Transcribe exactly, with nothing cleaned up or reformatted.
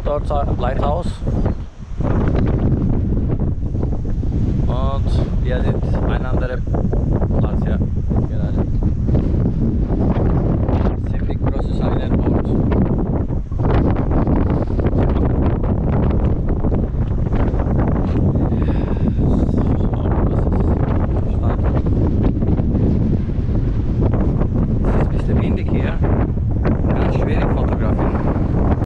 dort Lighthouse. Und hier sind ein anderer Platz, ja.